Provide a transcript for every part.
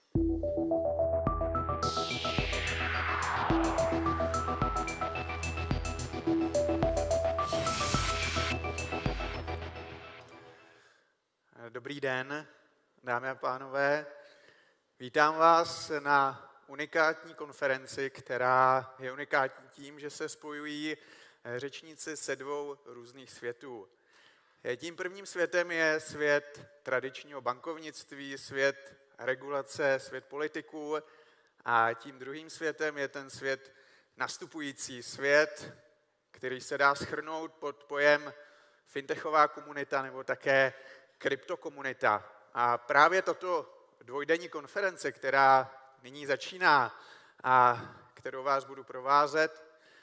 Dobrý den, dámy a pánové. Vítám vás na unikátní konferenci, která je unikátní tím, že se spojují řečníci ze dvou různých světů. Tím prvním světem je svět tradičního bankovnictví, svět regulace, svět politiků, a tím druhým světem je ten svět nastupující, svět, který se dá shrnout pod pojem fintechová komunita nebo také kryptokomunita. A právě tato dvojdenní konference, která nyní začíná a kterou vás budu provázet,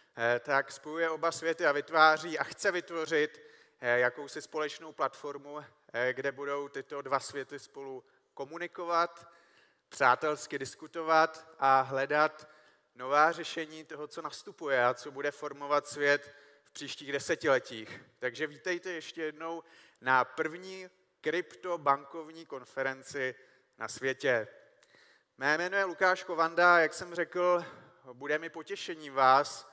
tak spojuje oba světy a vytváří a chce vytvořit jakousi společnou platformu, kde budou tyto dva světy spolu komunikovat, přátelsky diskutovat a hledat nová řešení toho, co nastupuje a co bude formovat svět v příštích desetiletích. Takže vítejte ještě jednou na první kryptobankovní konferenci na světě. Mé jméno je Lukáš Kovanda, jak jsem řekl, bude mi potěšením vás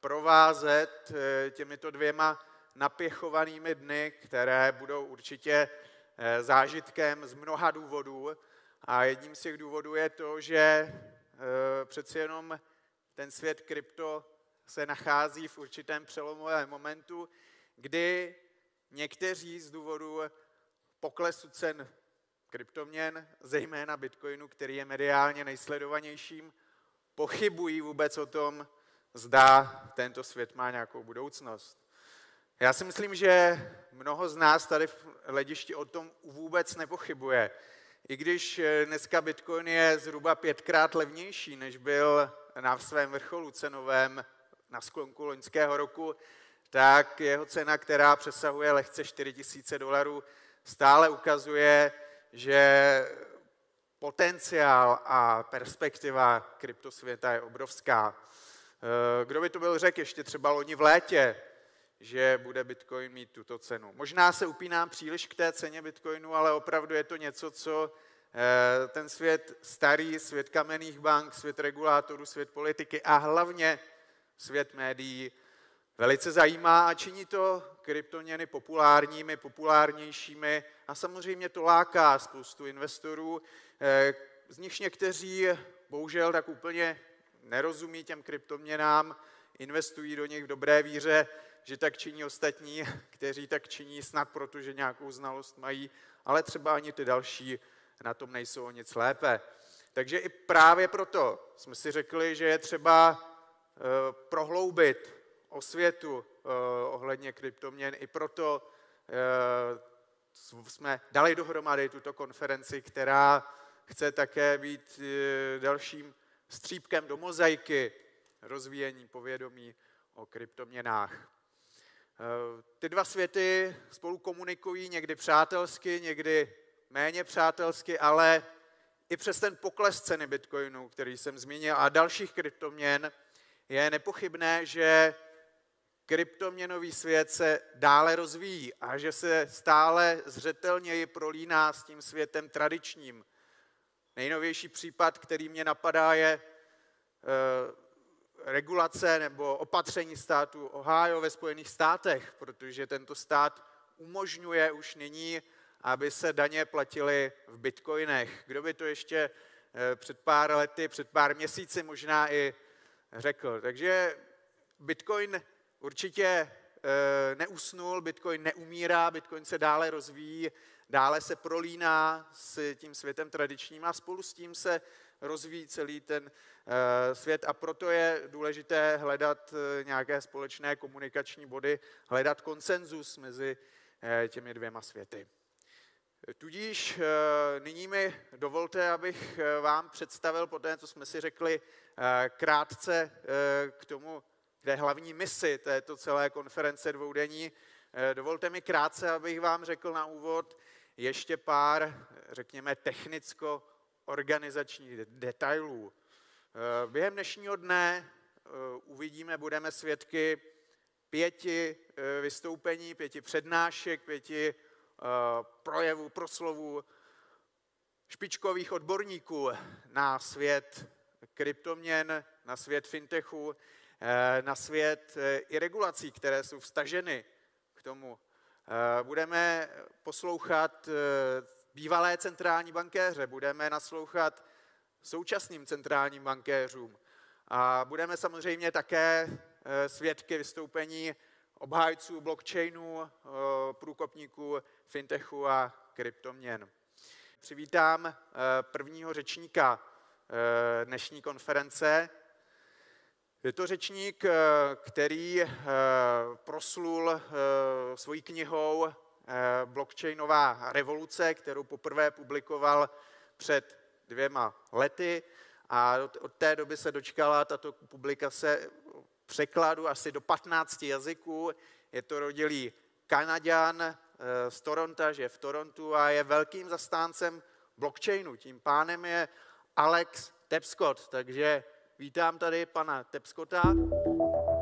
provázet těmito dvěma napěchovanými dny, které budou určitě zážitkem z mnoha důvodů. A jedním z těch důvodů je to, že přeci jenom ten svět krypto se nachází v určitém přelomovém momentu, kdy někteří z důvodu poklesu cen kryptoměn, zejména bitcoinu, který je mediálně nejsledovanějším, pochybují vůbec o tom, zda tento svět má nějakou budoucnost. Já si myslím, že mnoho z nás tady v hledišti o tom vůbec nepochybuje. I když dneska bitcoin je zhruba 5krát levnější, než byl na svém vrcholu cenovém na sklonku loňského roku, tak jeho cena, která přesahuje lehce $4,000, stále ukazuje, že potenciál a perspektiva kryptosvěta je obrovská. Kdo by to byl řekl ještě třeba loni v létě, že bude bitcoin mít tuto cenu. Možná se upínám příliš k té ceně bitcoinu, ale opravdu je to něco, co ten svět starý, svět kamenných bank, svět regulátorů, svět politiky a hlavně svět médií velice zajímá a činí to kryptoměny populárními, populárnějšími a samozřejmě to láká spoustu investorů, z nichž někteří bohužel tak úplně nerozumí těm kryptoměnám, investují do nich v dobré víře, že tak činí ostatní, kteří tak činí snad proto, že nějakou znalost mají, ale třeba ani ty další na tom nejsou o nic lépe. Takže i právě proto jsme si řekli, že je třeba prohloubit osvětu ohledně kryptoměn. I proto jsme dali dohromady tuto konferenci, která chce také být dalším střípkem do mozaiky rozvíjení povědomí o kryptoměnách. Ty dva světy spolu komunikují někdy přátelsky, někdy méně přátelsky, ale i přes ten pokles ceny bitcoinu, který jsem zmínil, a dalších kryptoměn, je nepochybné, že kryptoměnový svět se dále rozvíjí a že se stále zřetelněji prolíná s tím světem tradičním. Nejnovější případ, který mě napadá, je regulace nebo opatření státu Ohio ve Spojených státech, protože tento stát umožňuje už nyní, aby se daně platily v bitcoinech. Kdo by to ještě před pár lety, před pár měsíci možná i řekl. Takže bitcoin určitě neusnul, bitcoin neumírá, bitcoin se dále rozvíjí, dále se prolíná s tím světem tradičním a spolu s tím se rozvíjí celý ten svět a proto je důležité hledat nějaké společné komunikační body, hledat konsenzus mezi těmi dvěma světy. Tudíž nyní mi dovolte, abych vám představil po té, co jsme si řekli krátce k tomu, kde je hlavní misi této celé konference dvoudenní. Dovolte mi krátce, abych vám řekl na úvod ještě pár, řekněme, technicko-organizačních detailů. Během dnešního dne uvidíme, budeme svědky 5 vystoupení, 5 přednášek, 5 projevů, proslovů špičkových odborníků na svět kryptoměn, na svět fintechu, na svět i regulací, které jsou vztaženy k tomu. Budeme poslouchat bývalé centrální bankéře, budeme naslouchat současným centrálním bankéřům a budeme samozřejmě také svědky vystoupení obhájců blockchainu, průkopníků fintechu a kryptoměn. Přivítám prvního řečníka dnešní konference. Je to řečník, který proslul svojí knihou Blockchainová revoluce, kterou poprvé publikoval před 2 lety a od té doby se dočkala tato publikace překladu asi do 15 jazyků. Je to rodilý Kanaďan z Toronto, žije v Torontu a je velkým zastáncem blockchainu. Tím pánem je Alex Tapscott, takže vítám tady pana Tapscotta.